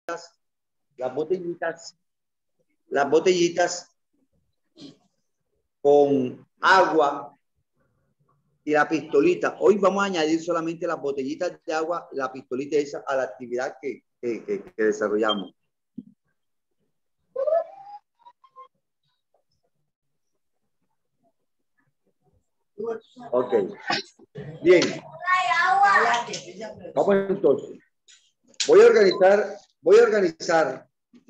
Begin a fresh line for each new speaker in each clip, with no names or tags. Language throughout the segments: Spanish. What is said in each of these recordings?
las botellitas con agua y la pistolita. Hoy vamos a añadir solamente las botellitas de agua, la pistolita esa a la actividad que desarrollamos. Ok. Bien. Vamos entonces. Voy a organizar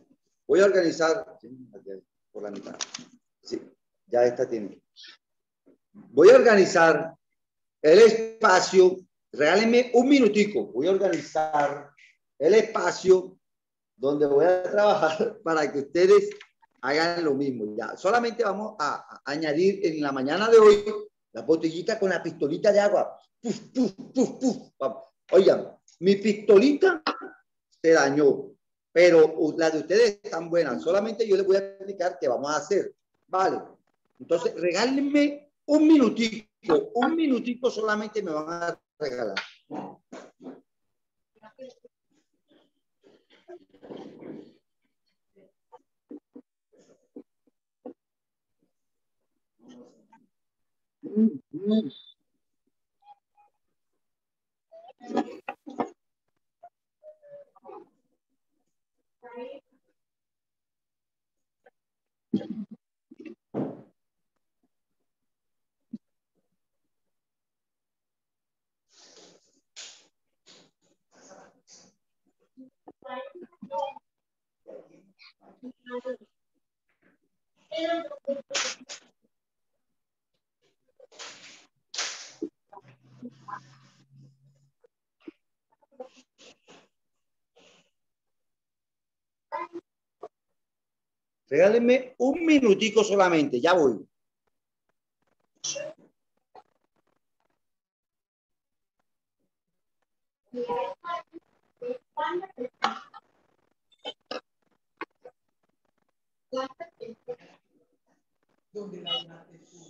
por la mitad. Sí, ya esta tiene. Voy a organizar el espacio. Regálenme un minutico. Voy a organizar el espacio donde voy a trabajar para que ustedes hagan lo mismo. Ya, solamente vamos a añadir en la mañana de hoy la botellita con la pistolita de agua. Puf, puf, puf, puf. Oigan, mi pistolita se dañó, pero la de ustedes están buenas. Solamente yo les voy a explicar qué vamos a hacer. Vale. Entonces, regálenme un minutico solamente me van a regalar. Regálenme un minutico solamente, ya voy. ¿Dónde la llamaste tú?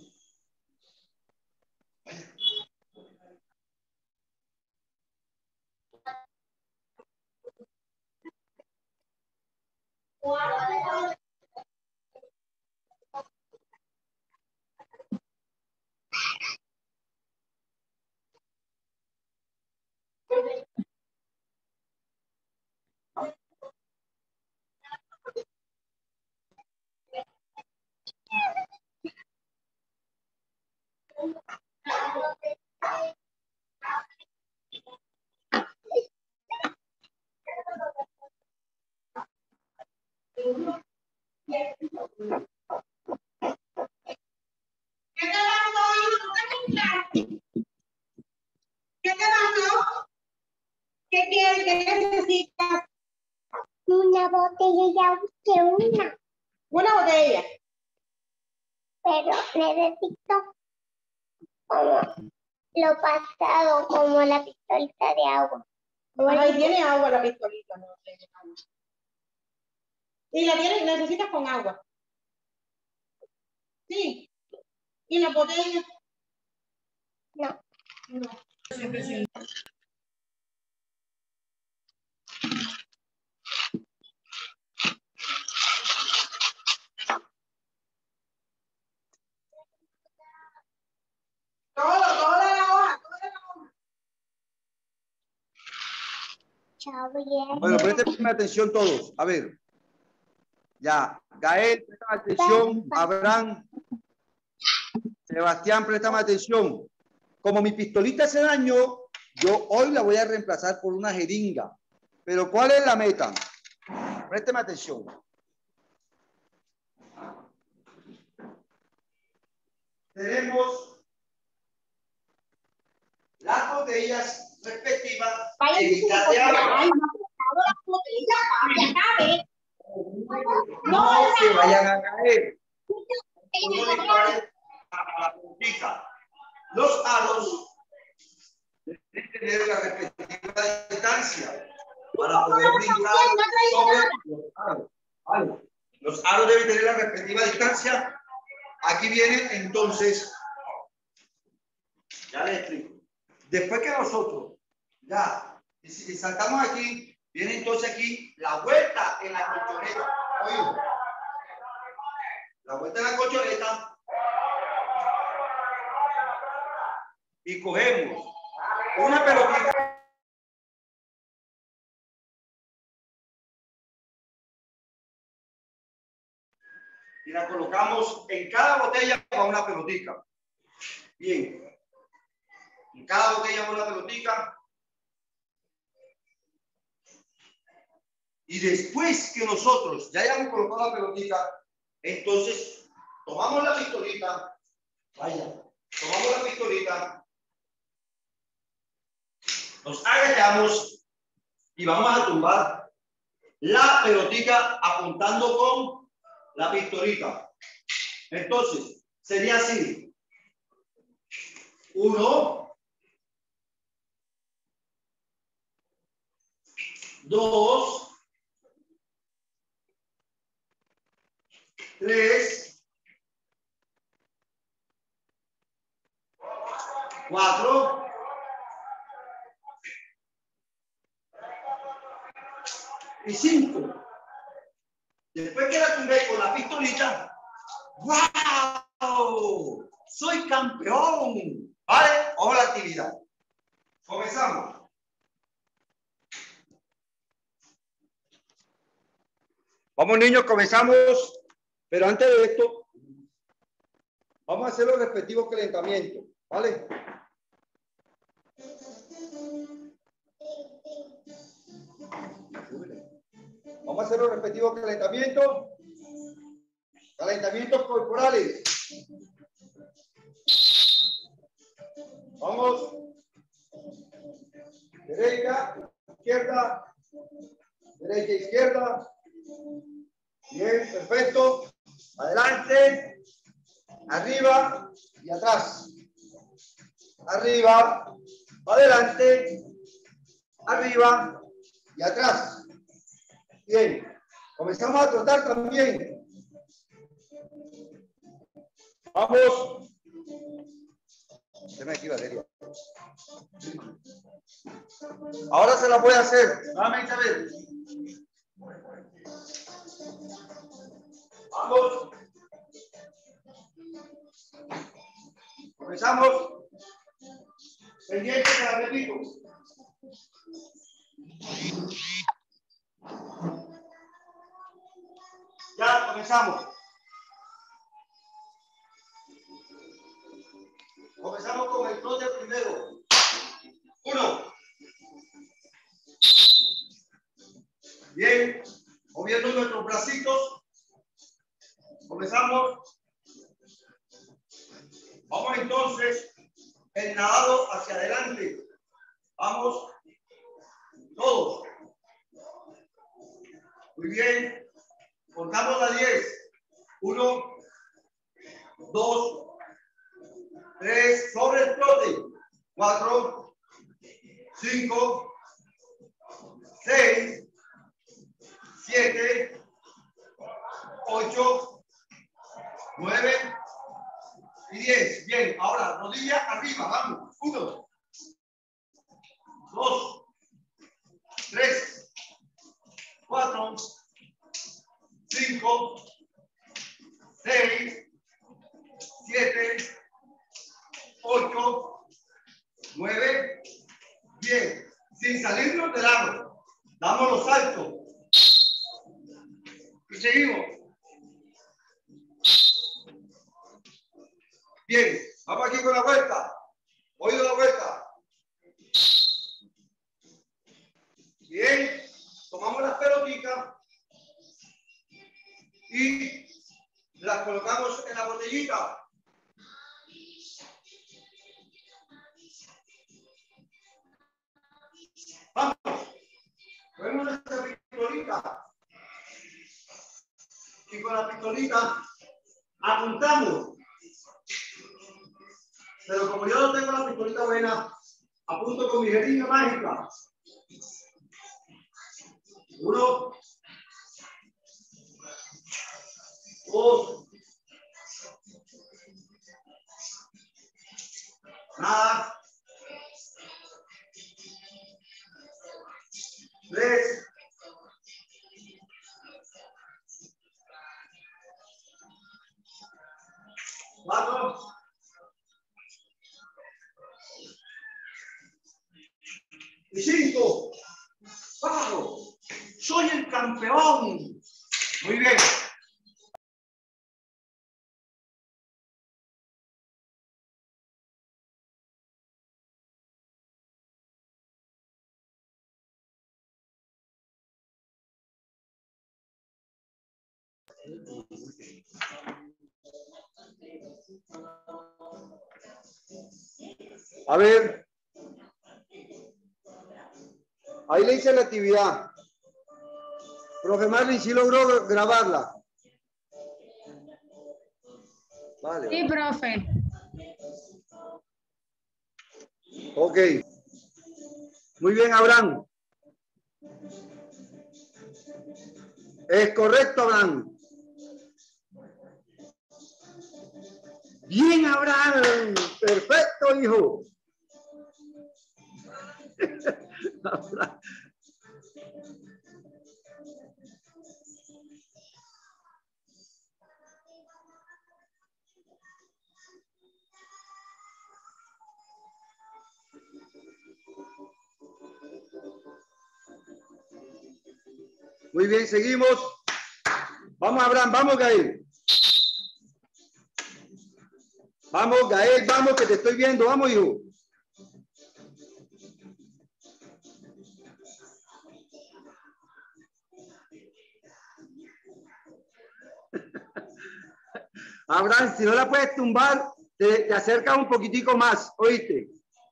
¿Qué quieres? ¿Qué necesitas? Una botella, ya busqué una botella. Pero necesito como lo pasado, como la pistolita de agua.
Ahí tiene agua la pistolita, no tiene agua. Y la tienes, necesitas con agua. Sí. ¿Y la botella?
No.
No. Todo de la hoja.
Chao, bien.
Bueno, presten atención todos. A ver. Ya. Gael, presta atención. Abraham. Sebastián, préstame atención. Como mi pistolita se dañó, yo hoy la voy a reemplazar por una jeringa. Pero ¿cuál es la meta? Présteme atención. Tenemos las botellas respectivas de mitad de agua. No se vayan a caer. No disparen a la puntita. Los aros deben tener la respectiva distancia para poder brincar sobre los aros. Los aros deben tener la respectiva distancia. Aquí viene entonces, ya les explico. Después que nosotros ya saltamos aquí, viene entonces aquí la vuelta en la colchoneta. Oído. La vuelta en la colchoneta. Y cogemos una pelotita. Y la colocamos en cada botella para una pelotita. Bien. En cada botella para una pelotita. Y después que nosotros ya hayamos colocado la pelotita, entonces tomamos la pistolita. Vaya. Tomamos la pistolita. Nos agachamos y vamos a tumbar la pelotita apuntando con la pistolita. Entonces, sería así. 1, 2, 3, 4, 5. Después que la tumbé con la pistolita, ¡wow! ¡Soy campeón! ¿Vale? Vamos a la actividad. Comenzamos. Vamos, niños, comenzamos. Pero antes de esto, vamos a hacer los respectivos calentamientos. ¿Vale? Vamos a hacer los respectivos calentamientos. Calentamientos corporales. Vamos. Derecha, izquierda. Derecha, izquierda. Bien, perfecto. Adelante. Arriba y atrás. Arriba. Adelante. Arriba y atrás. Bien. Comenzamos a trotar también. Vamos. Aquí, Valeria. Ahora se la voy a hacer. Nuevamente a ver. Vamos. Comenzamos. Pendiente que la repito. Ya comenzamos. Comenzamos con el trote primero. 1. Bien. Moviendo nuestros bracitos. Comenzamos. Vamos entonces el nadado hacia adelante. Vamos. Todos. Muy bien. Contamos a 10. 1, 2, 3, sobre el trote. 4, 5, 6, 7, 8, 9 y 10. Bien, ahora rodilla arriba, vamos. 1, 2, 3, 4, 5, 6, 7, 8, 9, 10. Sin salirnos del lado. Damos los saltos. Y seguimos. Bien, vamos aquí con la vuelta. Oído la vuelta. Bien, tomamos las pelotitas y las colocamos en la botellita. Vamos, ponemos nuestra pistolita y con la pistolita apuntamos. Pero como yo no tengo la pistolita buena, apunto con mi jeringa mágica. 1, 2, nada, 3, Vamos. Y 5. ¡Vamos! ¡Soy el campeón! Muy bien. A ver. Ahí le hice la actividad. Profe Marlin, ¿sí logró grabarla? Vale.
Sí, profe.
Ok. Muy bien, Abraham. Es correcto, Abraham. Bien, Abraham. Perfecto, hijo. Muy bien, seguimos. Vamos, Abraham, vamos, Gael. Vamos, Gael, vamos, que te estoy viendo. Vamos, hijo. Abraham, si no la puedes tumbar, te acercas un poquitico más, ¿oíste?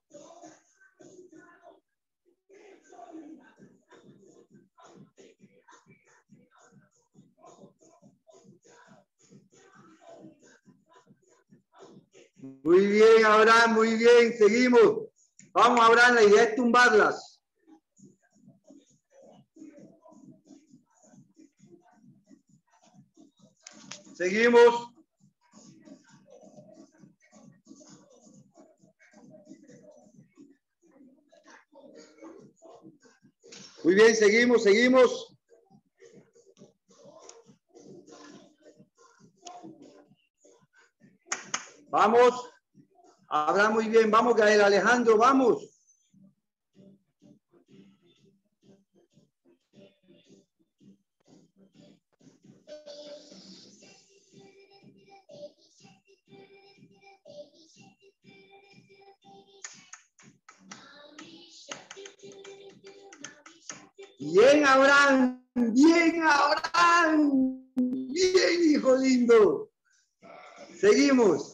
Muy bien, Abraham, muy bien, seguimos. Vamos, Abraham, la idea es tumbarlas. Seguimos. Muy bien, seguimos, seguimos. Vamos. Abraham, muy bien. Vamos, Gael, Alejandro, vamos. Bien, Abraham. Bien, Abraham. Bien, hijo lindo. Seguimos.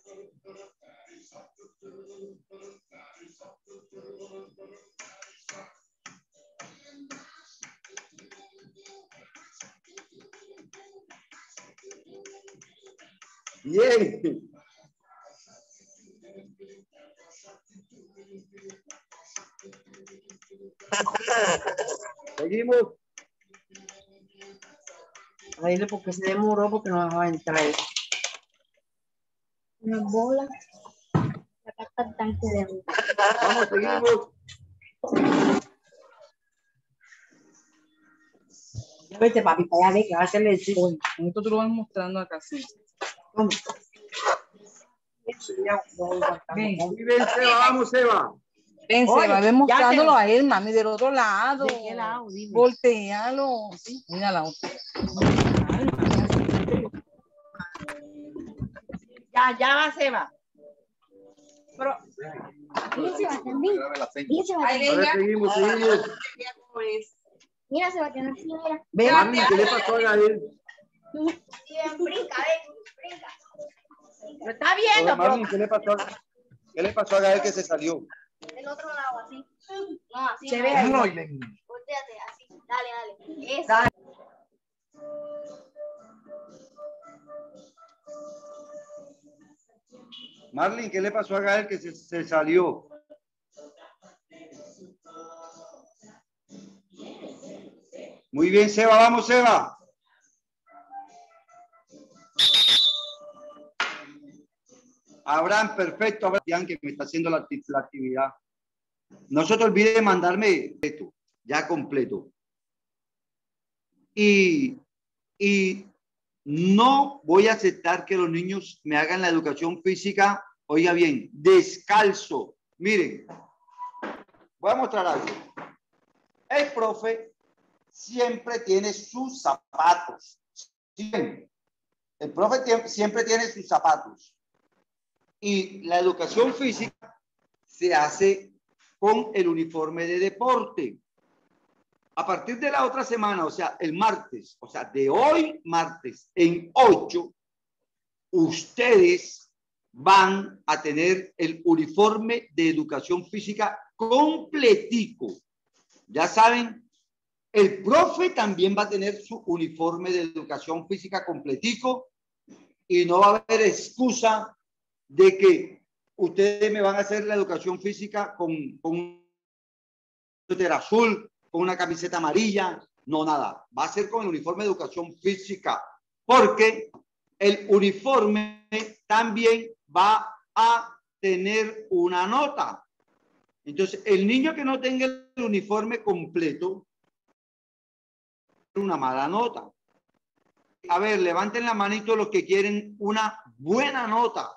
Bien. Seguimos.
A dile porque se demoró porque no va a entrar.
Una bola. Acá está el tanque de agua.
Vamos, seguimos.
Ya vete, papi, para allá, ve que va a hacerle el chico.
Esto tú lo vas mostrando acá, sí.
Vamos.
Ven,
Muy bien, Seba, vamos, Seba.
ven,
Oye,
Seba, ven
ya
mostrándolo
te-
a él, mami, del otro lado.
¿De qué lado? Dime.
Voltealo. Sí, mira la otra.
Ya va, Seba. Pero,
Mira, Sebastián, ven. Mira, Sebastián.
A ver, seguimos, seguimos.
Mira, Sebastián, así, mira.
ve,
Mami, ¿qué le pasó a Gael?
Brinca, ven, brinca.
lo está viendo, pero
Mami, ¿qué le pasó a Gael que se salió?
Del otro lado, así. No, así.
se
no.
ve ahí.
Volteate, así. Dale, dale. Eso.
Dale.
Marlin, ¿qué le pasó a Gael que se salió? Muy bien, Seba, vamos, Seba. Abraham, perfecto, Abraham, que me está haciendo la actividad. No se te olvide mandarme esto, ya completo. Y no voy a aceptar que los niños me hagan la educación física, oiga bien, descalzo. Miren, voy a mostrar algo. El profe siempre tiene sus zapatos. Siempre. El profe siempre tiene sus zapatos. Y la educación física se hace con el uniforme de deporte. A partir de la otra semana, o sea, el martes, o sea, de hoy martes en 8, ustedes van a tener el uniforme de educación física completico. Ya saben, el profe también va a tener su uniforme de educación física completico y no va a haber excusa de que ustedes me van a hacer la educación física con un suéter azul, con una camiseta amarilla, no, nada. Va a ser con el uniforme de educación física, porque el uniforme también va a tener una nota. Entonces, el niño que no tenga el uniforme completo, una mala nota. A ver, levanten la manito los que quieren una buena nota.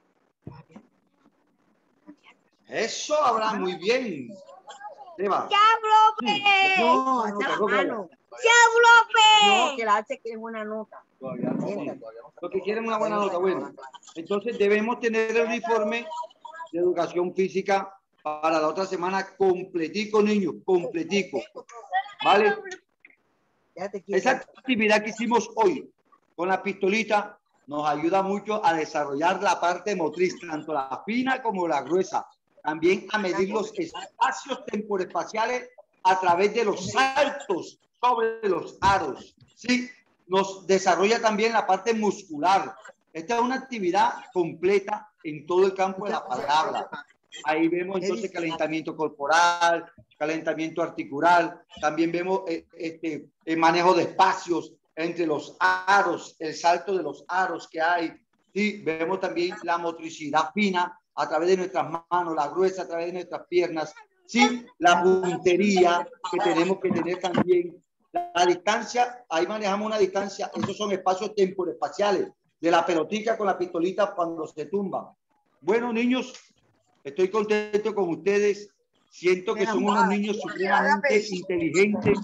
Eso habla muy bien. Eva.
¡Ya, profe!
No, esa es la mano.
¡Ya, profe!
No, que la hace que es una nota.
Los que quieren una buena nota, bueno. Entonces debemos tener el uniforme de educación física para la otra semana completico, niños, completico. ¿Vale? Esa actividad que hicimos hoy con la pistolita nos ayuda mucho a desarrollar la parte motriz, tanto la fina como la gruesa. También a medir los espacios temporespaciales a través de los saltos sobre los aros. Sí, nos desarrolla también la parte muscular. Esta es una actividad completa en todo el campo de la palabra. Ahí vemos entonces calentamiento corporal, calentamiento articular. También vemos el manejo de espacios entre los aros, el salto de los aros que hay. Sí, vemos también la motricidad fina a través de nuestras manos, la gruesa a través de nuestras piernas, sí, la puntería que tenemos que tener también, la distancia, ahí manejamos una distancia, esos son espacios temporespaciales, de la pelotica con la pistolita cuando se tumba. Bueno, niños, estoy contento con ustedes, siento que son unos niños supremamente inteligentes,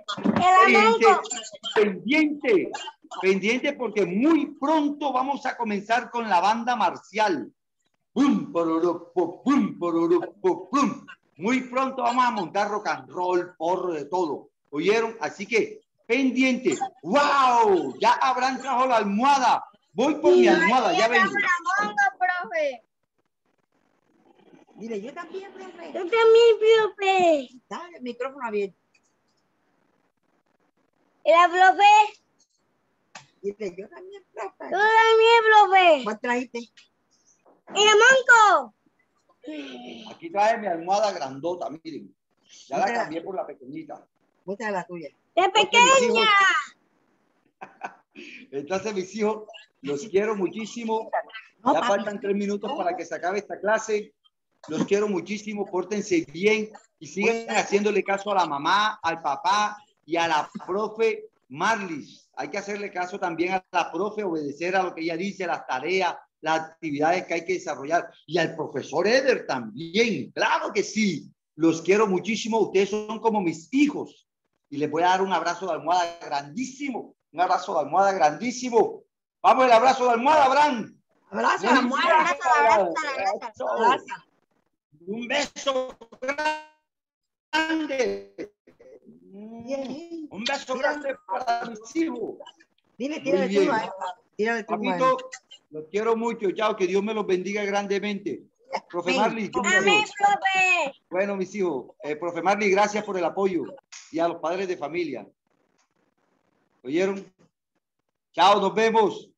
pendiente porque muy pronto vamos a comenzar con la banda marcial. Pum, pororó, pum, pororó, pum. Muy pronto vamos a montar rock and roll, porro, de todo. ¿Oyeron? Así que, pendiente. ¡Wow! Ya Abraham trajo la almohada. Voy por mi almohada, ya vengo.
profe!
Mire, yo también, profe.
Yo también, profe.
Dale el micrófono abierto.
¿Y la profe?
Mire, yo también, profe.
Yo también, profe.
¿Cuál trajiste?
¿Y la manco?
Aquí trae mi almohada grandota, miren. Ya la cambié por la pequeñita.
Muestra la tuya.
¡De pequeña!
Entonces, mis hijos, los quiero muchísimo. Ya faltan 3 minutos para que se acabe esta clase. Los quiero muchísimo. Pórtense bien y sigan haciéndole caso a la mamá, al papá y a la profe Marlis. Hay que hacerle caso también a la profe, obedecer a lo que ella dice, las tareas, las actividades que hay que desarrollar. Y al profesor Eder también. Claro que sí. Los quiero muchísimo. Ustedes son como mis hijos. Y les voy a dar un abrazo de almohada grandísimo. Un abrazo de almohada grandísimo. Vamos, el abrazo de almohada, Abraham.
Abrazo de almohada.
Abrazo. Un beso grande. Un beso grande para mis hijos.
Dile, tírale tú, tírale tú.
Papito, los quiero mucho. Chao, que Dios me los bendiga grandemente. Profe Marley,
Amén, profe.
bueno, mis hijos, profe Marley, gracias por el apoyo y a los padres de familia. ¿Oyeron? Chao, nos vemos.